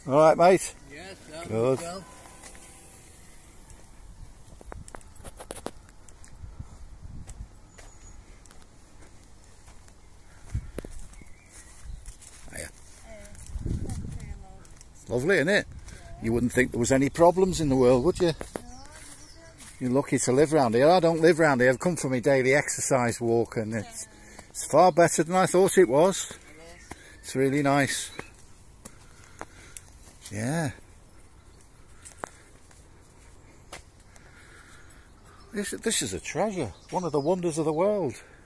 All right, mate? Yes, good. Well. Hiya. It's lovely, isn't it? You wouldn't think there was any problems in the world, would you? You're lucky to live round here. I don't live round here. I've come for my daily exercise walk, and it's far better than I thought it was. It's really nice. Yeah. This is a treasure. One of the wonders of the world.